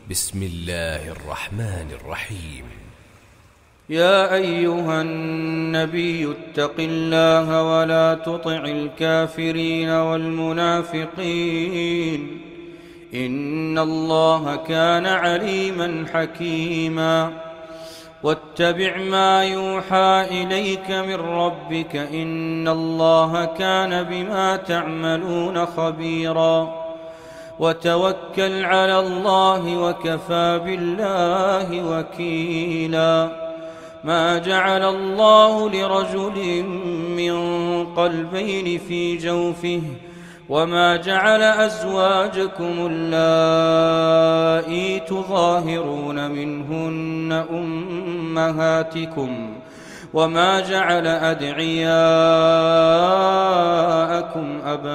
بسم الله الرحمن الرحيم. يا أيها النبي اتق الله ولا تطع الكافرين والمنافقين إن الله كان عليما حكيما. واتبع ما يوحى إليك من ربك إن الله كان بما تعملون خبيرا. وتوكل على الله وكفى بالله وكيلا. ما جعل الله لرجل من قلبين في جوفه وما جعل أزواجكم اللائي تظاهرون منهن أمهاتكم وما جعل أدعياءكم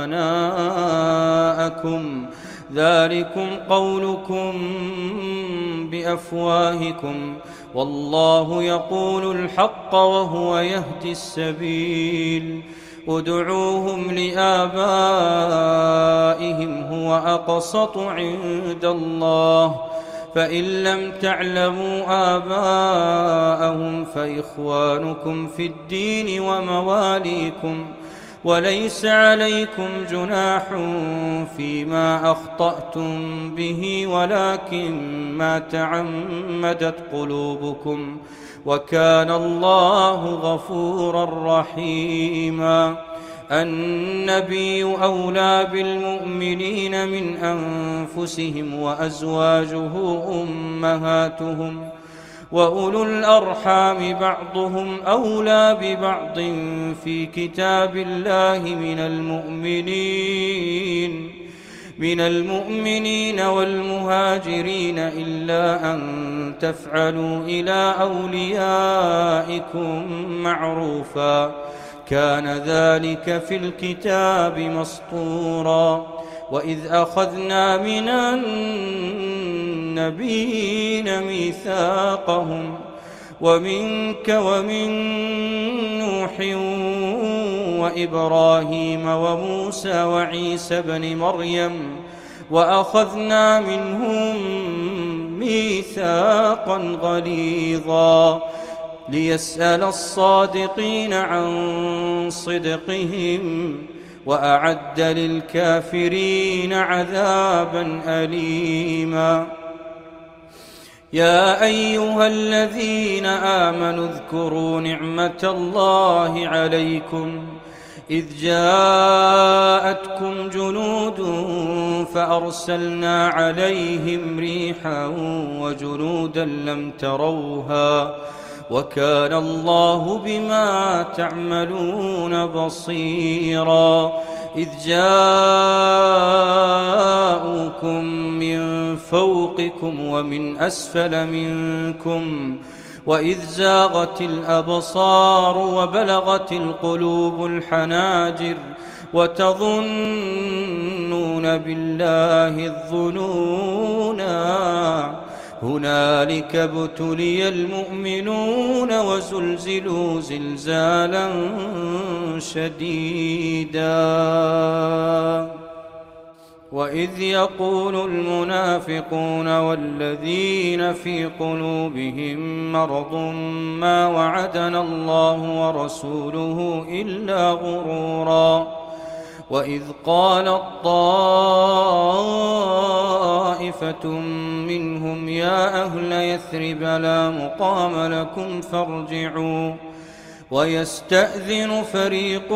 أبناءكم ذلكم قولكم بأفواهكم والله يقول الحق وهو يهدي السبيل. ادعوهم لآبائهم هو أقسط عند الله فإن لم تعلموا آباءهم فإخوانكم في الدين ومواليكم وليس عليكم جناح فيما أخطأتم به ولكن ما تعمدت قلوبكم وكان الله غفورا رحيما. النبي أولى بالمؤمنين من أنفسهم وأزواجه أمهاتهم وأولو الأرحام بعضهم أولى ببعض في كتاب الله من المؤمنين والمهاجرين إلا أن تفعلوا إلى أوليائكم معروفا كان ذلك في الكتاب مسطورا. وإذ أخذنا من النبيين ميثاقهم ومنك ومن نوح وإبراهيم وموسى وعيسى بن مريم وأخذنا منهم ميثاقا غليظا ليسأل الصادقين عن صدقهم وأعد للكافرين عذابا أليما. يا أيها الذين آمنوا اذكروا نعمة الله عليكم إذ جاءتكم جنود فأرسلنا عليهم ريحا وجنودا لم تروها وكان الله بما تعملون بصيرا. إذ جاءوكم من فوقكم ومن أسفل منكم وإذ زاغت الأبصار وبلغت القلوب الحناجر وتظنون بالله الظنونا هنالك ابتلي المؤمنون وزلزلوا زلزالا شديدا. وإذ يقول المنافقون والذين في قلوبهم مرض ما وعدنا الله ورسوله إلا غرورا. وإذ قالت طائفة منهم يا أهل يثرب لا مقام لكم فارجعوا ويستأذن فريق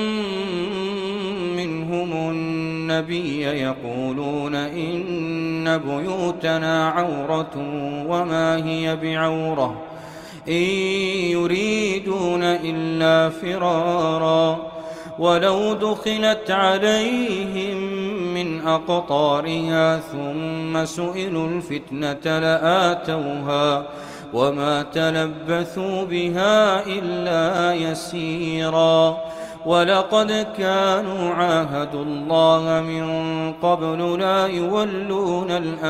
منهم النبي يقولون إن بيوتنا عورة وما هي بعورة إن يريدون إلا فرارا ولو دخلت عليهم من أقطارها ثم سئلوا الفتنة لآتوها وما تلبثوا بها إلا يسيرا. ولقد كانوا عاهدوا الله من قبل لا يولون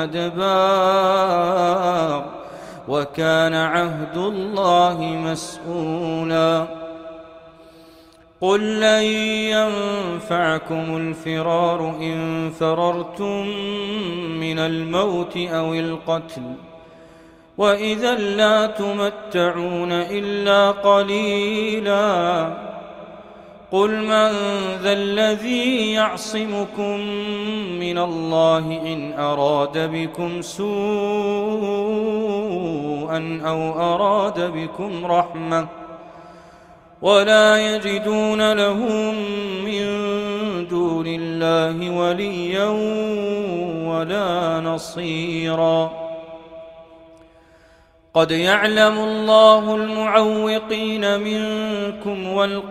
الأدبار وكان عهد الله مسؤولا. قل لن ينفعكم الفرار إن فررتم من الموت أو القتل وإذا لا تمتعون إلا قليلا قل من ذا الذي يعصمكم من الله إن أراد بكم سوءا أو أراد بكم رحمة ولا يجدون لهم من دون الله وليا ولا نصيرا قد يعلم الله المعوقين منكم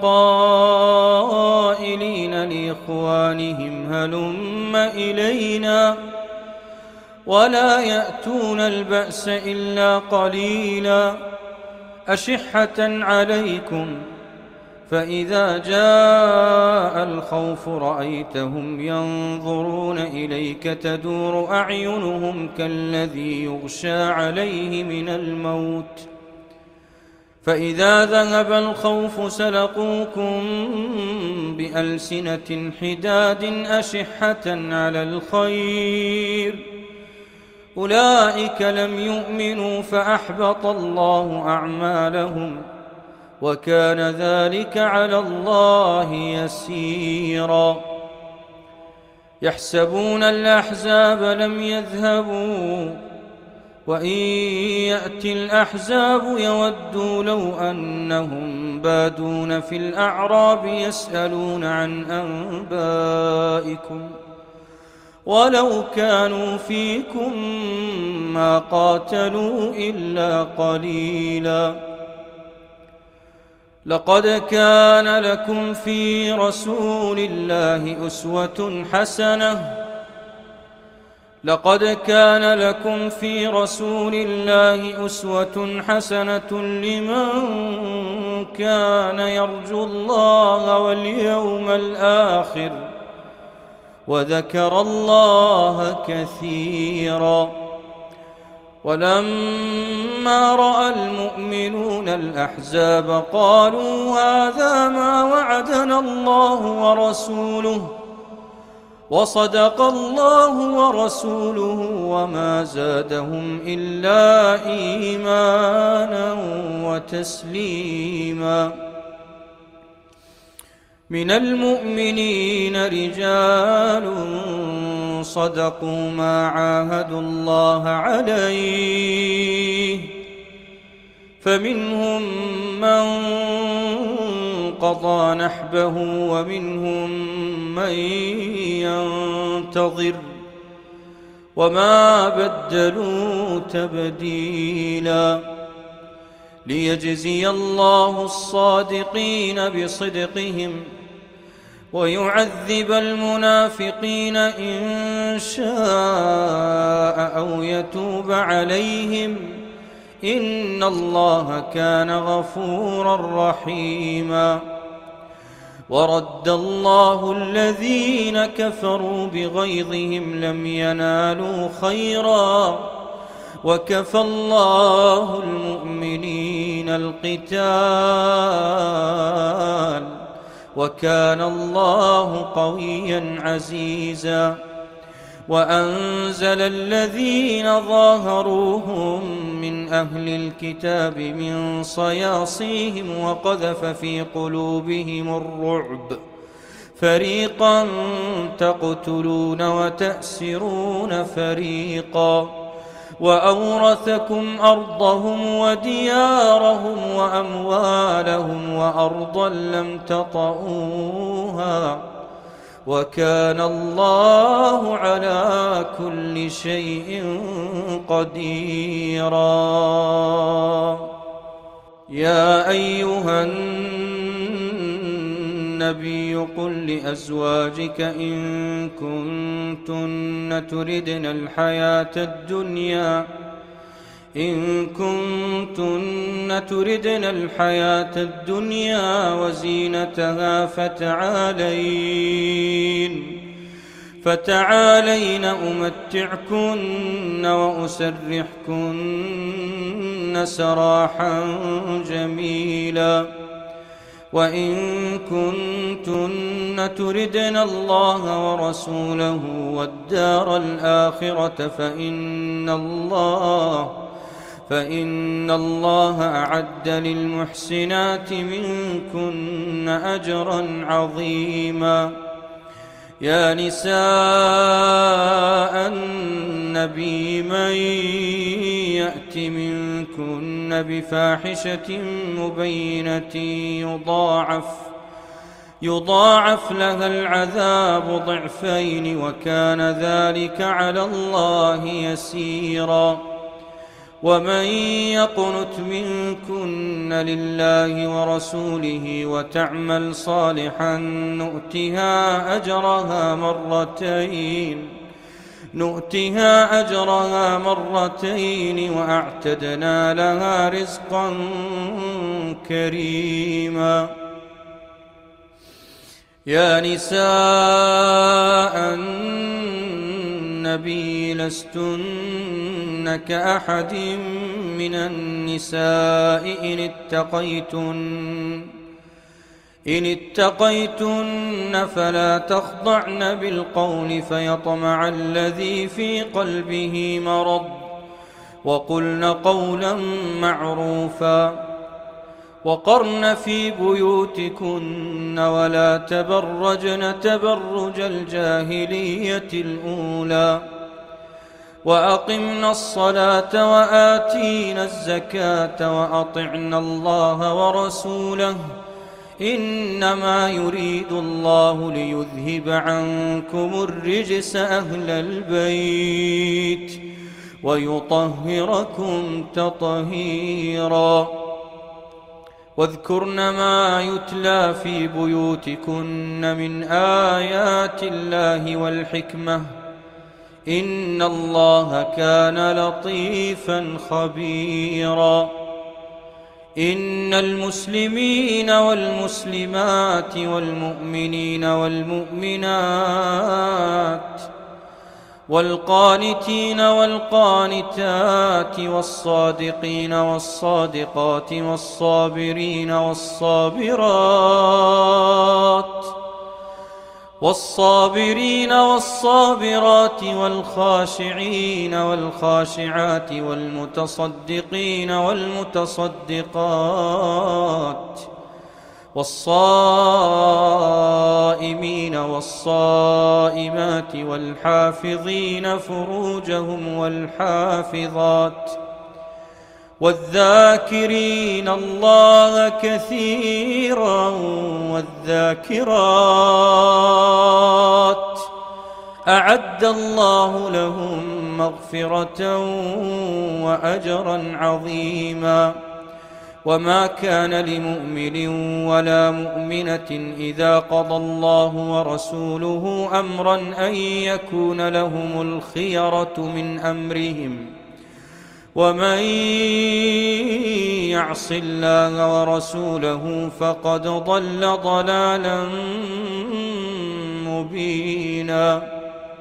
والقائلين لإخوانهم هلم إلينا ولا يأتون البأس إلا قليلا أشحة عليكم فإذا جاء الخوف رأيتهم ينظرون إليك تدور أعينهم كالذي يغشى عليه من الموت فإذا ذهب الخوف سلقوكم بألسنة حداد أشحة على الخير أولئك لم يؤمنوا فأحبط الله أعمالهم وكان ذلك على الله يسيرا يحسبون الأحزاب لم يذهبوا وإن يأتي الأحزاب يودوا لو أنهم بادون في الأعراب يسألون عن أنبائكم ولو كانوا فيكم ما قاتلوا إلا قليلا لقد كان لكم في رسول الله أسوة حسنة لمن كان يرجو الله واليوم الآخر وذكر الله كثيرا ولما رأى المؤمنون الأحزاب قالوا هذا ما وعدنا الله ورسوله وصدق الله ورسوله وما زادهم إلا إيمانا وتسليما من المؤمنين رجال صدقوا ما عاهدوا الله عليه فمنهم من قضى نحبه ومنهم من ينتظر وما بدلوا تبديلا ليجزي الله الصادقين بصدقهم ويعذب المنافقين إن شاء أو يتوب عليهم إن الله كان غفورا رحيما ورد الله الذين كفروا بغيظهم لم ينالوا خيرا وكفى الله المؤمنين القتال وكان الله قويا عزيزا وأنزل الذين ظاهروهم من أهل الكتاب من صياصيهم وقذف في قلوبهم الرعب فريقا تقتلون وتأسرون فريقا وأورثكم أرضهم وديارهم وأموالهم وأرضا لم تطئوها وكان الله على كل شيء قديرا يا أيها النبي قل لأزواجك إن كنتن تردن الحياة الدنيا وزينتها فتعالين أمتعكن وأسرحكن سراحا جميلا وإن كنتن تردن الله ورسوله والدار الآخرة فإن الله أعد للمحسنات منكن أجرا عظيما. يا نساء النبي من يأت منكن بفاحشة مبينة يضاعف لها العذاب ضعفين وكان ذلك على الله يسيرا. ومن يقنت منكن لله ورسوله وتعمل صالحا نؤتها أجرها مرتين وأعتدنا لها رزقا كريما. يا نساء النبي لستن كأحد من النساء إن اتقيتن فلا تخضعن بالقول فيطمع الذي في قلبه مرض وقلن قولا معروفا. وقرن في بيوتكن ولا تبرجن تبرج الجاهلية الأولى وأقمنا الصلاة وآتينا الزكاة وأطعنا الله ورسوله إنما يريد الله ليذهب عنكم الرجس أهل البيت ويطهركم تطهيرا. واذكرن ما يتلى في بيوتكن من آيات الله والحكمة إن الله كان لطيفا خبيرا. إن المسلمين والمسلمات والمؤمنين والمؤمنات والقانتين والقانتات والصادقين والصادقات والصابرين والصابرات والخاشعين والخاشعات والمتصدقين والمتصدقات والصائمين والصائمات والحافظين فروجهم والحافظات والذاكرين الله كثيرا والذاكرات أعد الله لهم مغفرة وأجرا عظيما. وما كان لمؤمن ولا مؤمنة إذا قضى الله ورسوله أمرا أن يكون لهم الخيرة من أمرهم ومن يعص الله ورسوله فقد ضل ضلالا مبينا.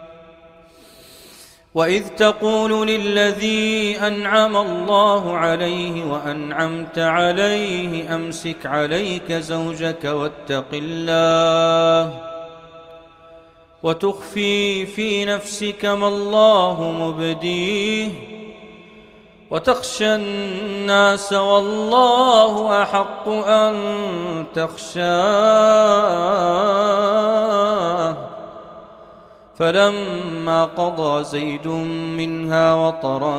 وإذ تقول للذي أنعم الله عليه وأنعمت عليه أمسك عليك زوجك واتق الله وتخفي في نفسك ما الله مبديه وتخشى الناس والله أحق أن تخشاه. فلما قضى زيد منها وطرا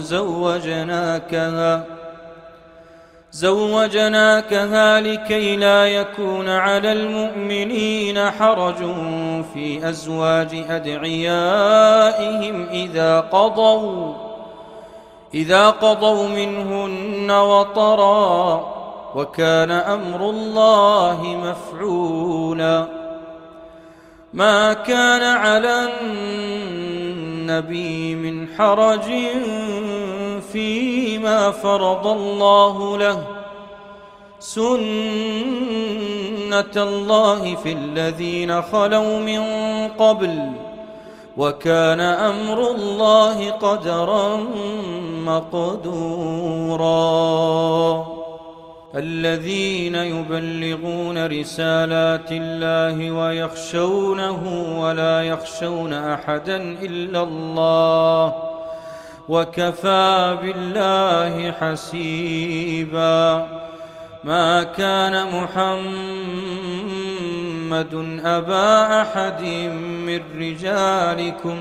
زوجناكها لكي لا يكون على المؤمنين حرج في أزواج أدعيائهم إذا قضوا منهن وطرا وكان أمر الله مفعولا. ما كان على النبي من حرج فيما فرض الله له سنة الله في الذين خلوا من قبل وكان أمر الله قدرا مقدورا. الذين يبلغون رسالات الله ويخشونه ولا يخشون أحدا إلا الله وكفى بالله حسيبا. ما كان محمد أبا أحد من رجالكم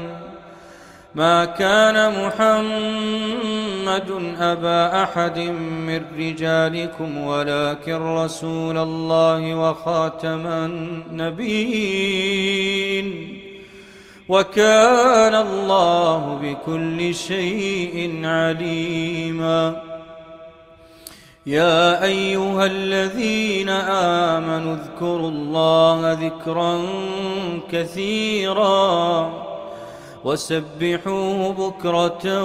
ولكن رسول الله وخاتم النبيين وكان الله بكل شيء عليما. يا أيها الذين آمنوا اذكروا الله ذكرا كثيرا وسبحوه بكرة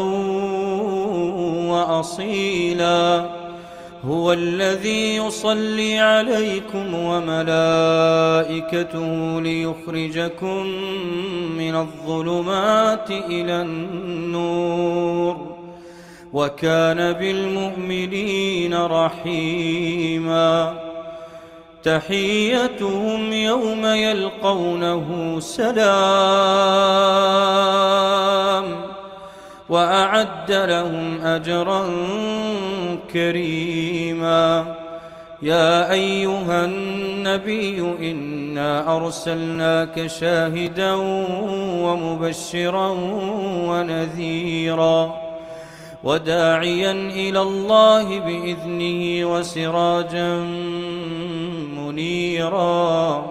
وأصيلا. هو الذي يصلي عليكم وملائكته ليخرجكم من الظلمات إلى النور وكان بالمؤمنين رحيما. تحيتهم يوم يلقونه سلام وأعد لهم أجرا كريما. يا أيها النبي إنا أرسلناك شاهدا ومبشرا ونذيرا وداعيا إلى الله بإذنه وسراجا منيرا.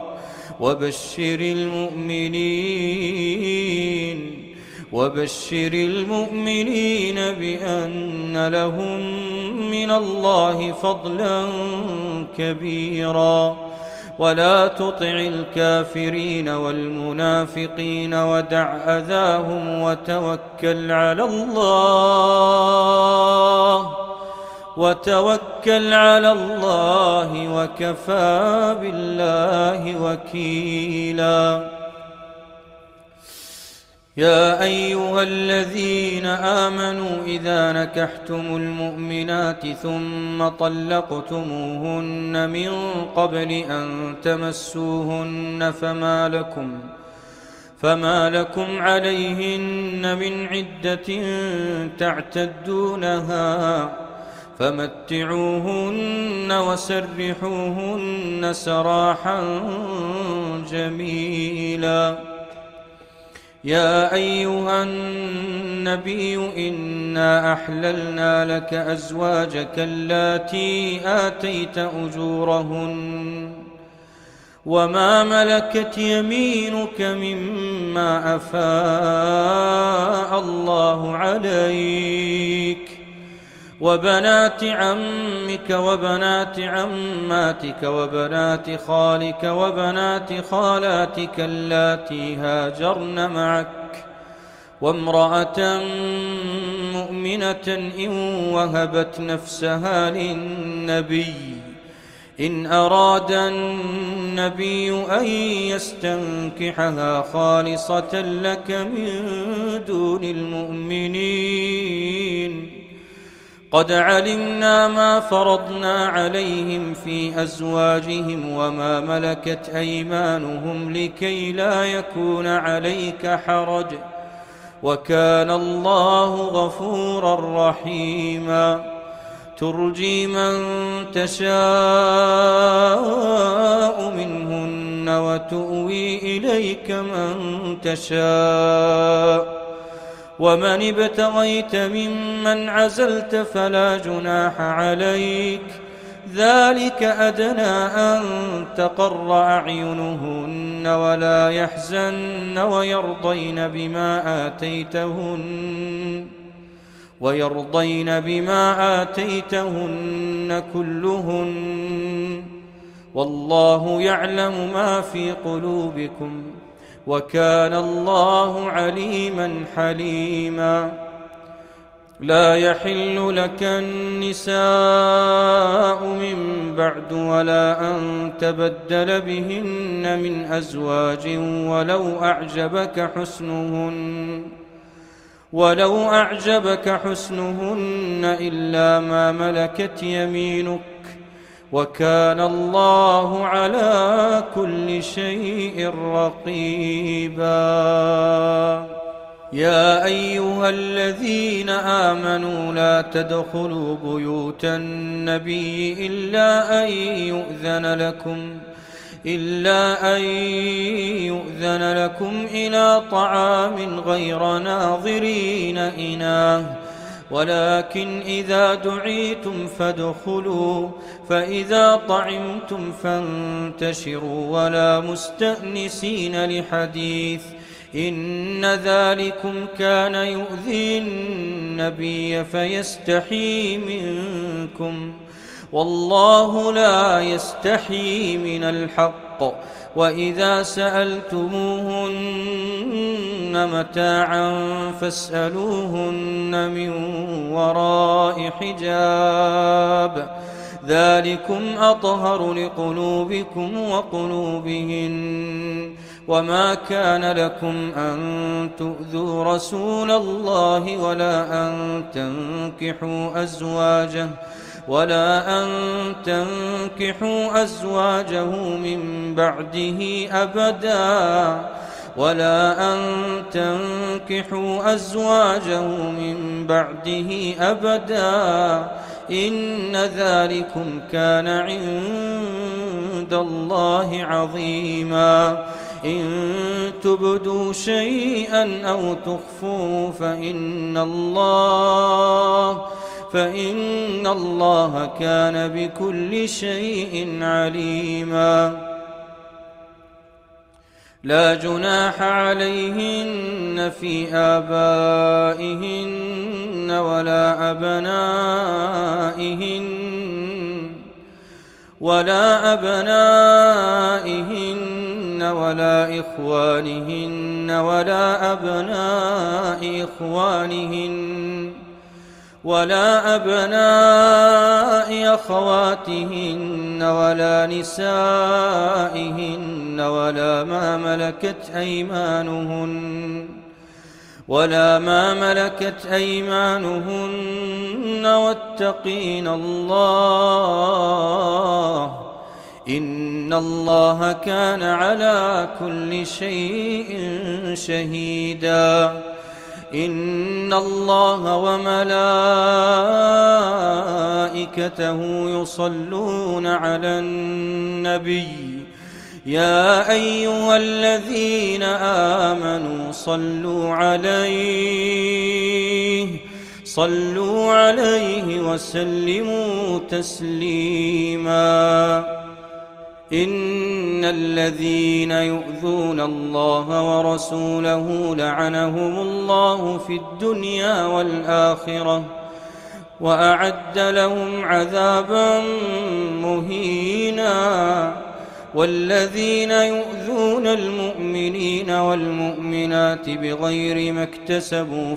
وبشر المؤمنين بأن لهم من الله فضلا كبيرا. ولا تطع الكافرين والمنافقين ودع أذاهم وتوكل على الله وكفى بالله وكيلا. يا أيها الذين آمنوا إذا نكحتم المؤمنات ثم طلقتموهن من قبل أن تمسوهن فما لكم عليهن من عدة تعتدونها فمتعوهن وسرحوهن سراحا جميلا. يا أيها النبي إنا أحللنا لك أزواجك اللاتي آتيت أجورهن وما ملكت يمينك مما أفاء الله عليك وبنات عمك وبنات عماتك وبنات خالك وبنات خالاتك اللاتي هاجرن معك وامرأة مؤمنة إن وهبت نفسها للنبي إن أراد النبي أن يستنكحها خالصة لك من دون المؤمنين. قد علمنا ما فرضنا عليهم في أزواجهم وما ملكت أيمانهم لكي لا يكون عليك حرج وكان الله غفورا رحيما. ترجي من تشاء منهن وتؤوي إليك من تشاء ومن ابتغيت ممن عزلت فلا جناح عليك ذلك أدنى أن تقر أعينهن ولا يحزن ويرضين بما آتيتهن كلهن والله يعلم ما في قلوبكم وكان الله عليما حليما. لا يحل لك النساء من بعد ولا أن تبدل بهن من أزواج ولو أعجبك حسنهن إلا ما ملكت يمينك وكان الله على كل شيء رقيبا. يا أيها الذين آمنوا لا تدخلوا بيوت النبي إلا أن يؤذن لكم إلى طعام غير ناظرين إناه، ولكن إذا دعيتم فادخلوا، فإذا طعمتم فانتشروا ولا مستأنسين لحديث، إن ذلكم كان يؤذي النبي فيستحيي منكم، والله لا يستحيي من الحق. وإذا سألتموهن متاعا فاسألوهن من وراء حجاب، ذلكم أطهر لقلوبكم وقلوبهن. وما كان لكم أن تؤذوا رسول الله ولا أن تنكحوا أزواجه من بعده أبدا، إن ذلكم كان عند الله عظيما. إن تبدوا شيئا أو تخفوه فإن الله كان بكل شيء عليما. لا جناح عليهن في آبائهن ولا أبنائهن ولا إخوانهن ولا أبناء أخواتهن ولا نسائهن ولا ما ملكت أيمانهن واتقين الله، إن الله كان على كل شيء شهيدا. إن الله وملائكته يصلون على النبي، يا أيها الذين آمنوا صلوا عليه وسلموا تسليما. إن الذين يؤذون الله ورسوله لعنهم الله في الدنيا والآخرة وأعد لهم عذابا مهينا. والذين يؤذون المؤمنين والمؤمنات بغير ما اكتسبوا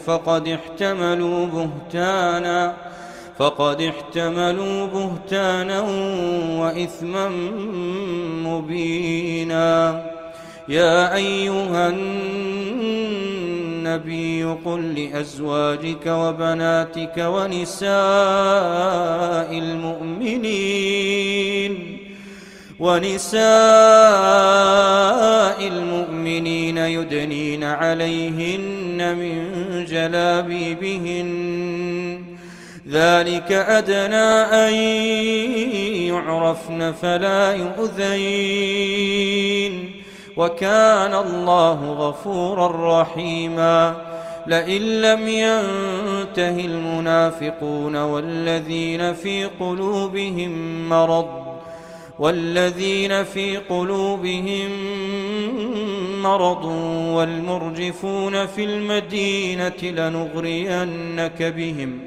فقد احتملوا بهتانا وإثما مبينا. يا أيها النبي قل لأزواجك وبناتك ونساء المؤمنين يدنين عليهن من جلابيبهن، ذلك أدنى أن يعرفن فلا يؤذين، وكان الله غفورا رحيما. لئن لم ينته المنافقون والذين في قلوبهم مرض والمرجفون في المدينة لنغرينك بهم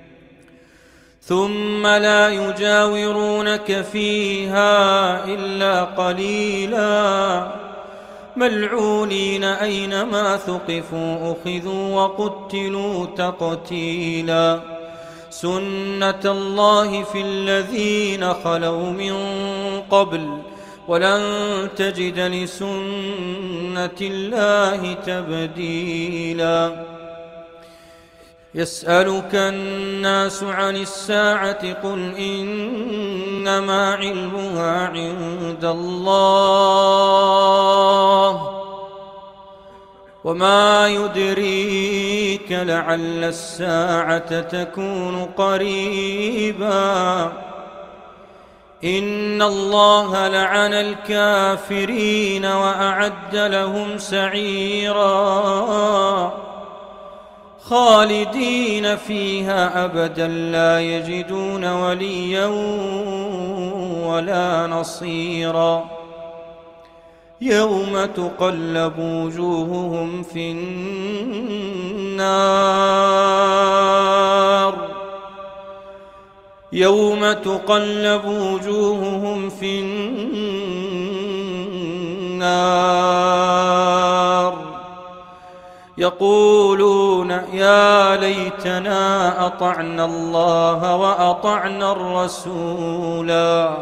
ثم لا يجاورونك فيها إلا قليلا، ملعونين أينما ثقفوا أخذوا وقتلوا تقتيلا. سنة الله في الذين خلوا من قبل ولن تجد لسنة الله تبديلا. يسألك الناس عن الساعة قل إنما علمها عند الله وما يدريك لعل الساعة تكون قريبا إن الله لعن الكافرين وأعد لهم سعيرا خالدين فيها أبدا لا يجدون وليا ولا نصيرا يوم تقلب وجوههم في النار يوم تقلب وجوههم في النار يقولون يا ليتنا أطعنا الله وأطعنا الرسولا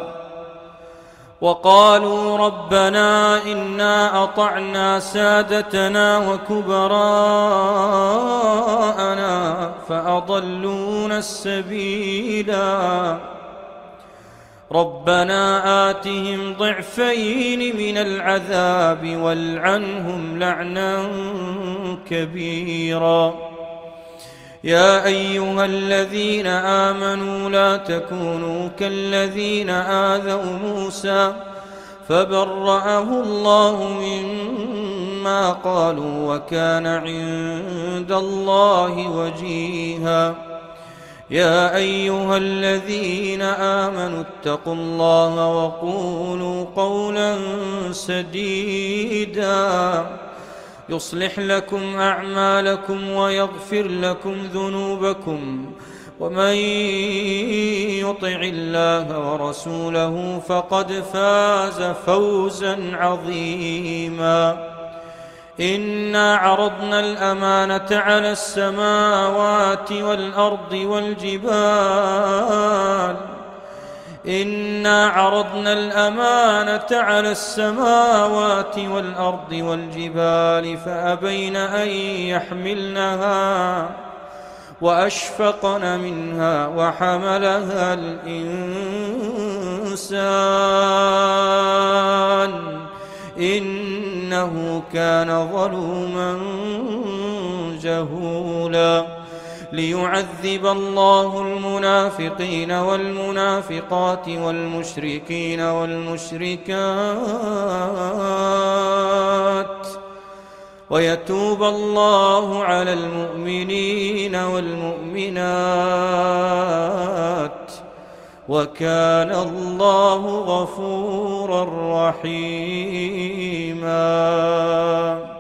وقالوا ربنا إنا أطعنا سادتنا وكبراءنا فأضلونا السبيلا ربنا آتهم ضعفين من العذاب والعنهم لعنا كبيرا يا أيها الذين آمنوا لا تكونوا كالذين آذوا موسى فبرأه الله مما قالوا وكان عند الله وجيها يا أيها الذين آمنوا اتقوا الله وقولوا قولا سديدا يصلح لكم أعمالكم ويغفر لكم ذنوبكم ومن يطع الله ورسوله فقد فاز فوزا عظيما إنا عرضنا الأمانة على السماوات والأرض والجبال إنا عرضنا الأمانة على السماوات والأرض والجبال فأبين أن يحملنها وأشفقن منها وحملها الإنسان إنه كان ظلوما جهولا ليعذب الله المنافقين والمنافقات والمشركين والمشركات ويتوب الله على المؤمنين والمؤمنات وكان الله غفورا رحيما